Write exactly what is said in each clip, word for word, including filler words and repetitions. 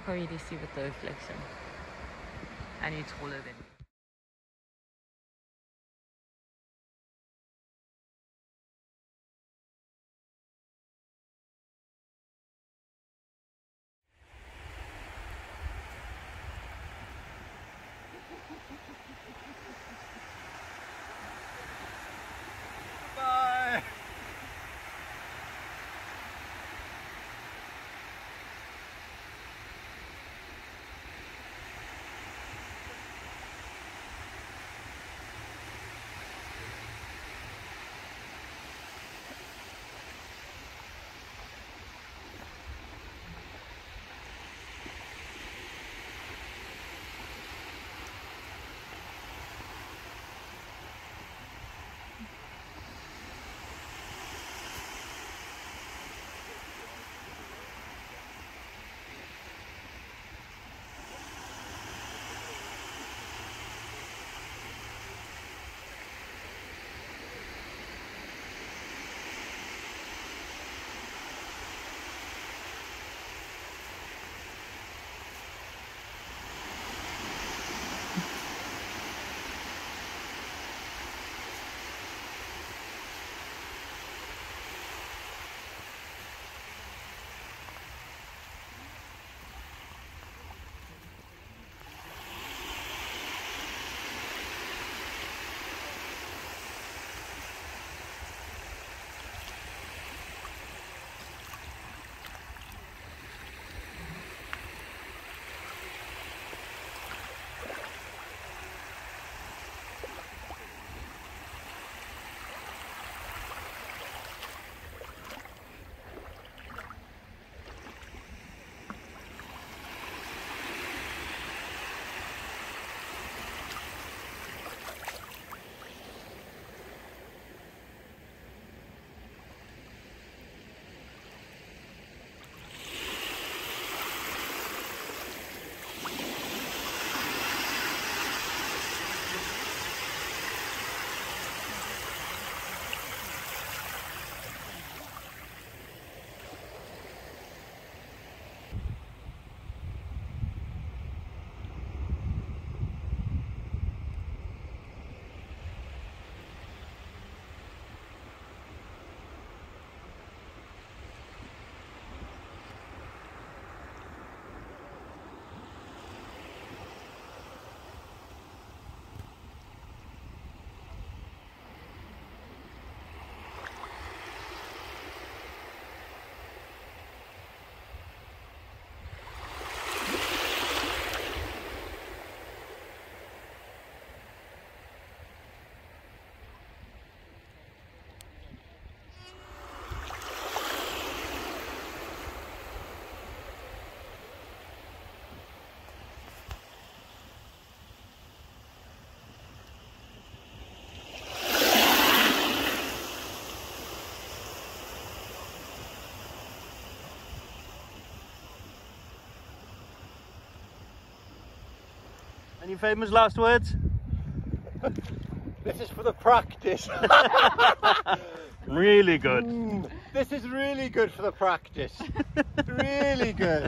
can't really see with the reflection. And you're taller than me. Bye. Any famous last words? This is for the practice. Really good. Mm, this is really good for the practice. Really good.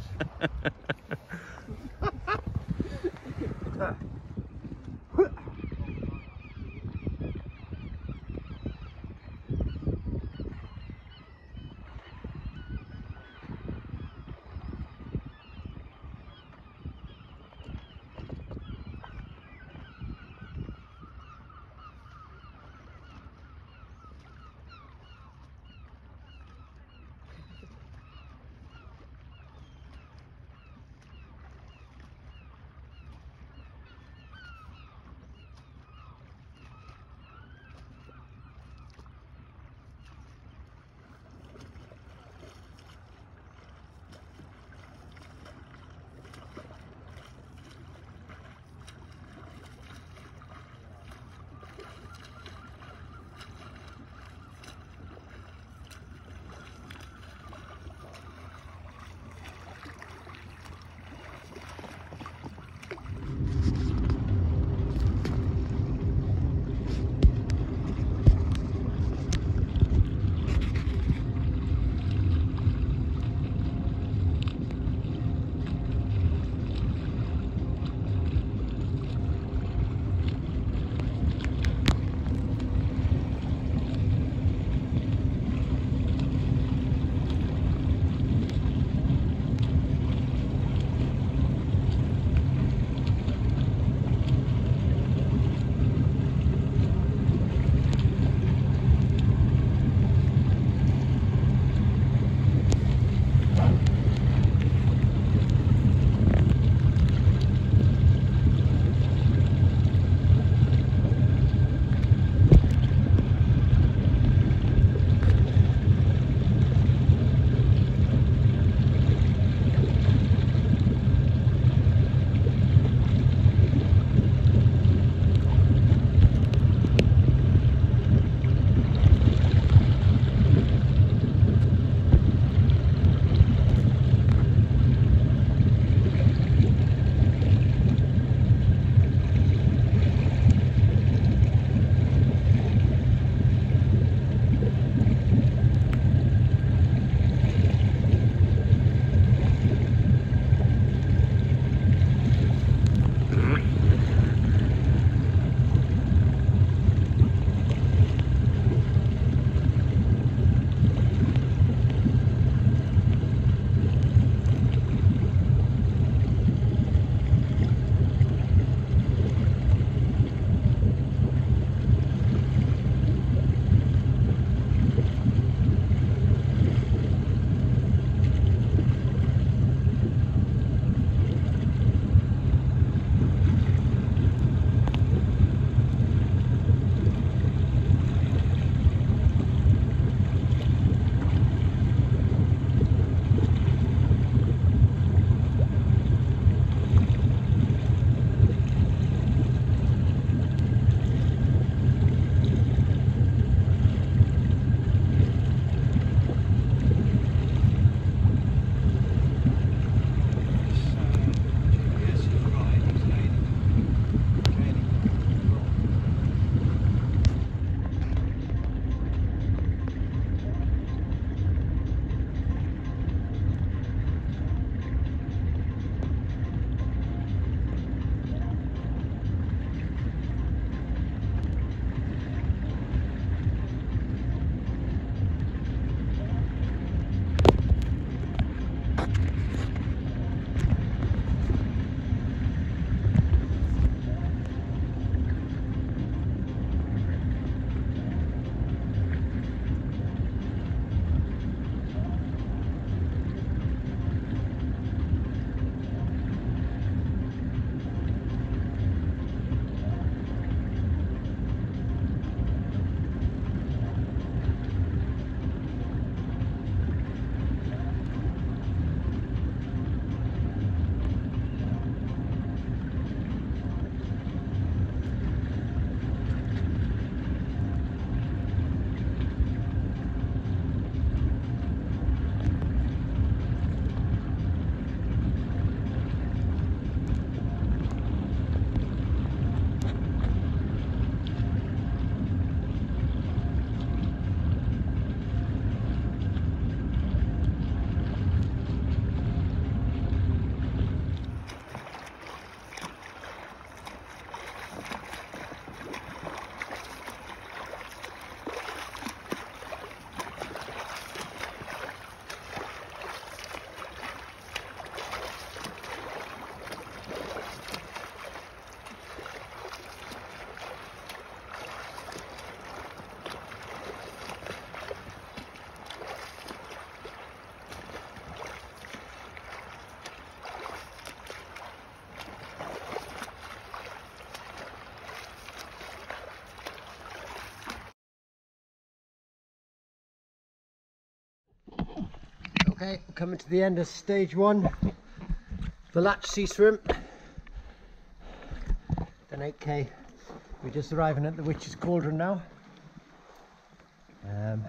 Okay, coming to the end of stage one, the Latch Sea Swim. Then eight K. We're just arriving at the Witch's Cauldron now. Um,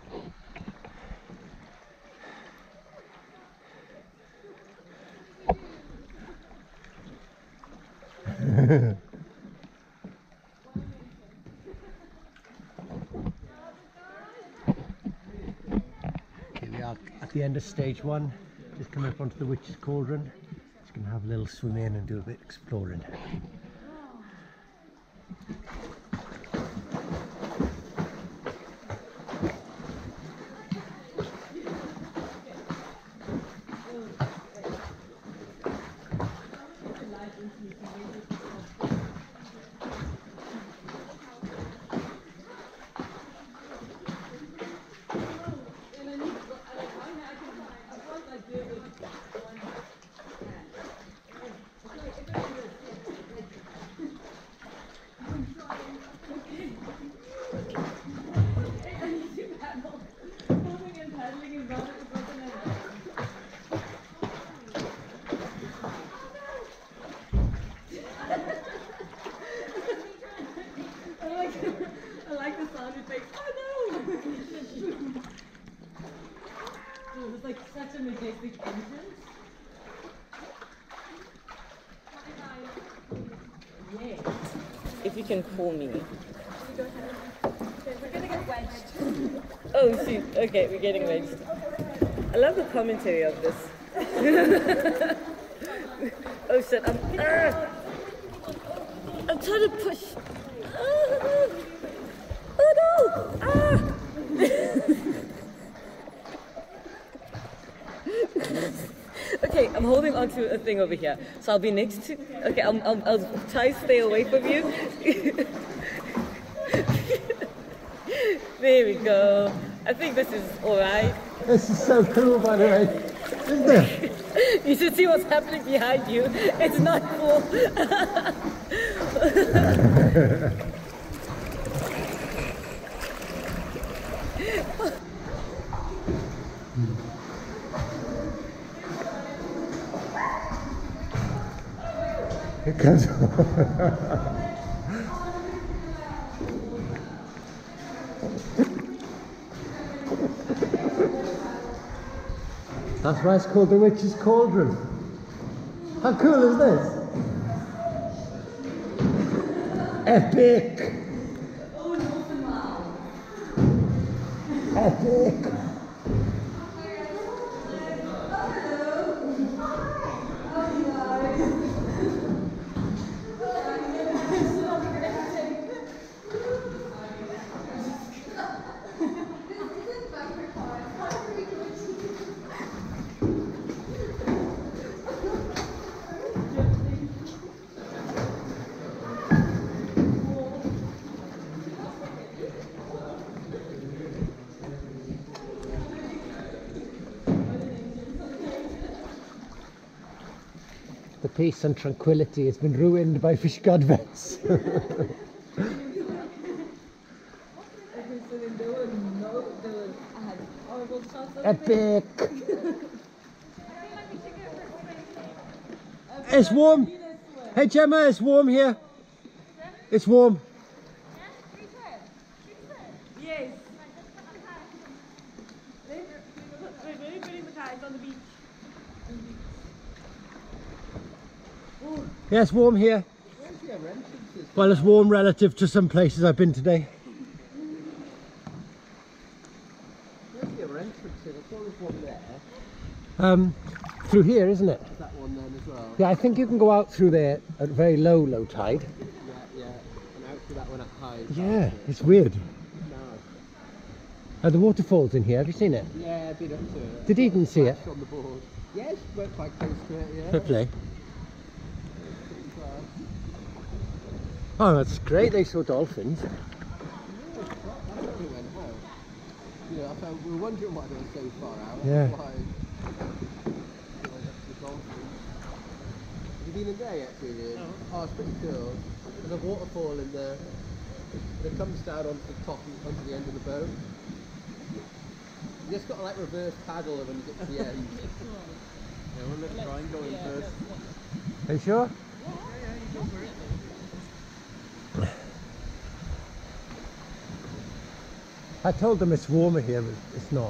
okay, we are at the end of stage one, just coming up onto the Witch's Cauldron. Just going to have a little swim in and do a bit of exploring. It's like such a majestic entrance. Yeah. If you can call me. We're gonna get wedged. Oh, shoot. Okay, we're getting wedged. I love the commentary of this. Oh shit, I'm. Uh, I'm trying to push. Uh, oh no! Ah! Okay, I'm holding onto a thing over here, so I'll be next to. Okay, I'll, I'll, I'll try to stay away from you. There we go. I think this is alright. This is so cool, by the way, isn't it? You should see what's happening behind you. It's not cool. It goes That's why it's called the Witch's Cauldron. How cool is this? Epic! Epic! The peace and tranquility has been ruined by fish god vets. Epic! It's warm! Hey Gemma, it's warm here! It's warm! Yes. We're really putting the tides on the beach. Yeah, it's warm here. Well, it's warm relative to some places I've been today. Where's the other entrance in? I saw there's one there. Um, through here, isn't it? Is that one then as well? Yeah, I think you can go out through there at very low, low tide. Yeah, yeah. And out to that one at high. Yeah, it's weird. No. Are the waterfalls in here? Have you seen it? Yeah, I've been up to it. Did Eden see it? Flash on the board. Yes, we're quite close to it, yeah. Fair play. Pretty close. Oh, that's great. They saw dolphins. Yeah, that's what we went out. You know, I found, we were wondering why they were so far out. Yeah. Why, we went up to the dolphins. Have you been in there yet, Julian? No. Oh, it's pretty cool. There's a waterfall in there that comes down onto the top, onto the end of the boat. You just got to like reverse paddle when you get to the end. Yeah, we'll let try and go in first. Are you sure? I told them it's warmer here, but it's not.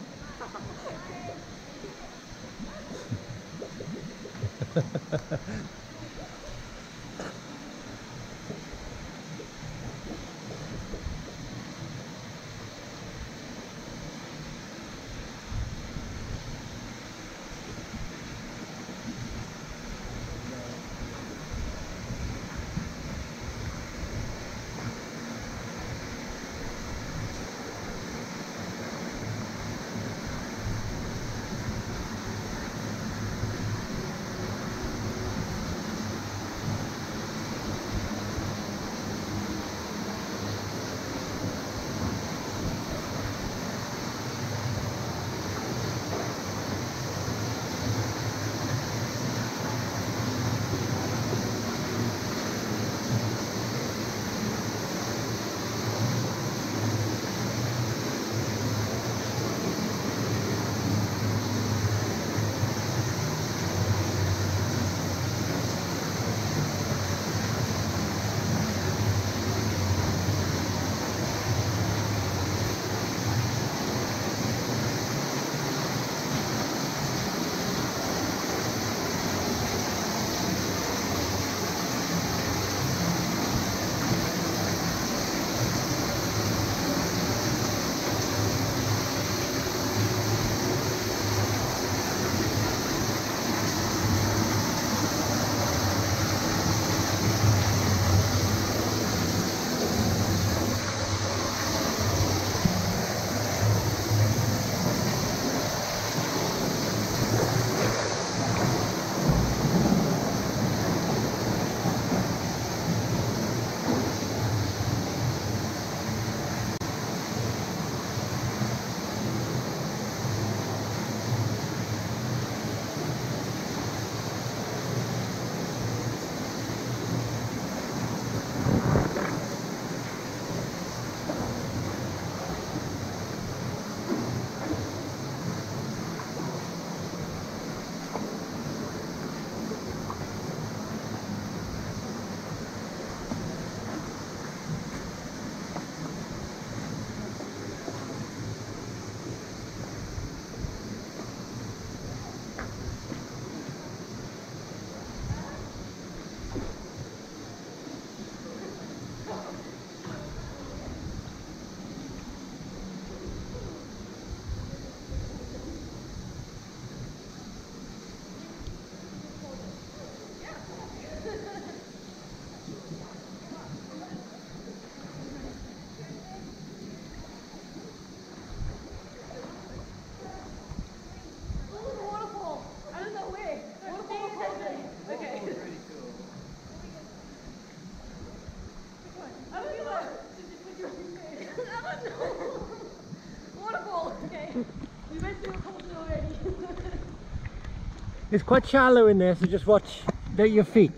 It's quite shallow in there, so just watch the, your feet.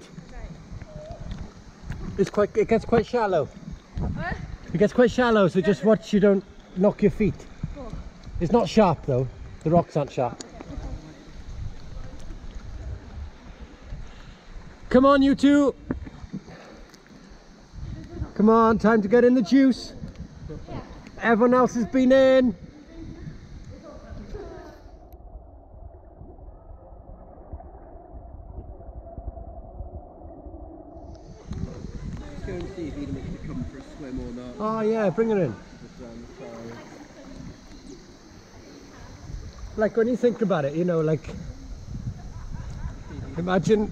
It's quite, it gets quite shallow. What? It gets quite shallow, so just watch you don't knock your feet. Cool. It's not sharp though. The rocks aren't sharp. Come on, you two. Come on, time to get in the juice. Everyone else has been in. Let's go and see if Eden wants to come for a swim or not. Oh yeah, bring her in. Just round the side. Like when you think about it, you know, like imagine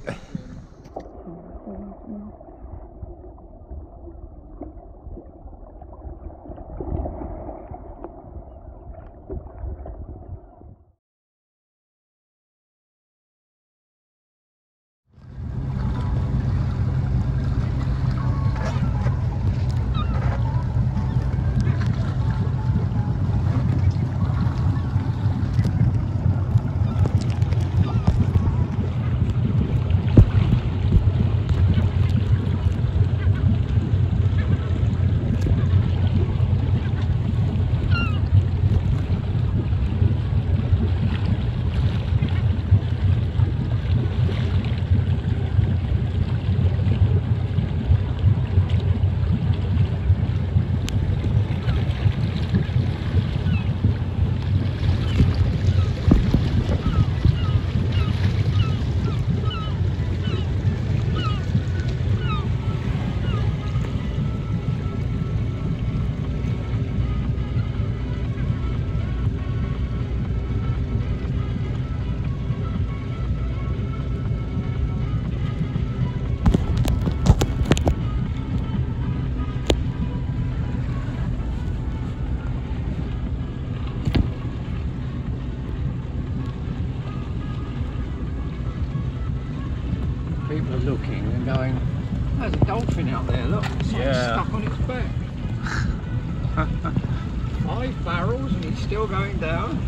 five barrels and he's still going down.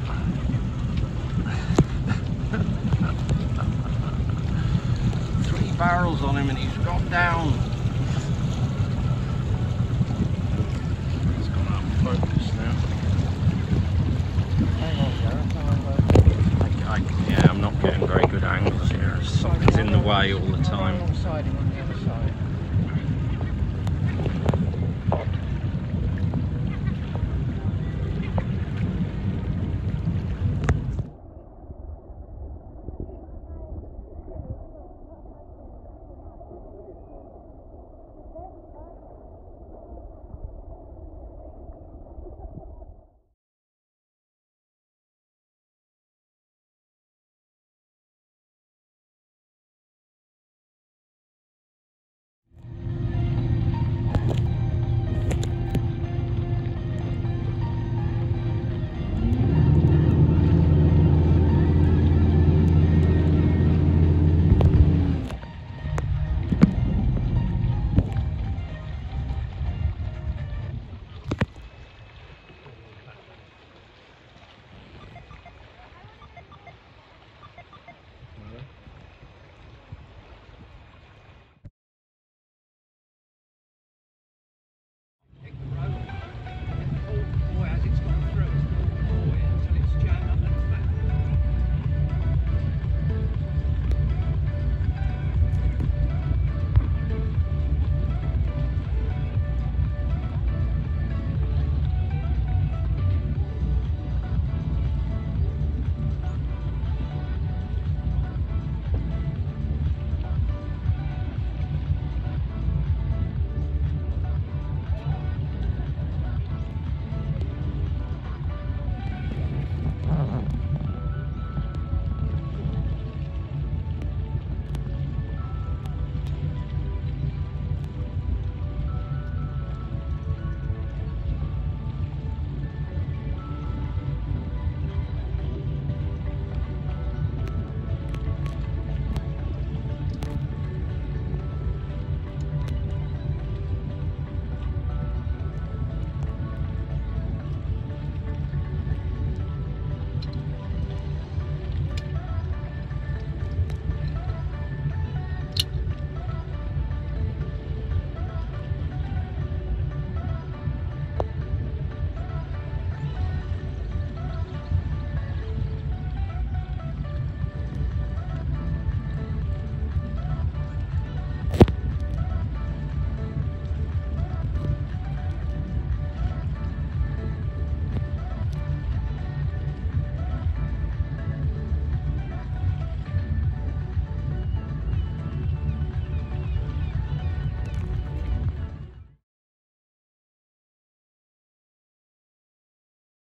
Three barrels on him and he's gone down. He's gone out of focus now. I, I, yeah, I'm not getting very good angles here. Something's in the way all the time.